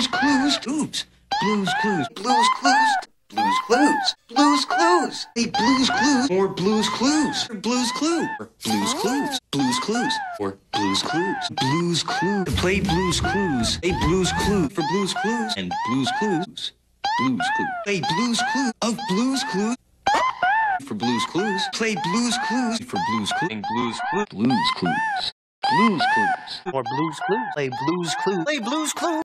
Clues. Oops. Blues Clues. Blues Clues. Blues Clues. Blues Clues. Hey, Blues Clues or Blues Clues. Or Blues Clue. Or Blues Clues. Blues Clues. Or Blues Clues. Blues Clues. To play Blues Clues. A Blues Clue for Blues Clues and Blues Clues. Blues Clues. A Blues Clue of Blues Clues. For Blues Clues. Play Blues Clues for Blues Clues. And Blues Clues. Blues Clues. Blues Clues. Or Blues Clues. Play Blues Clues. Play Blues Clues.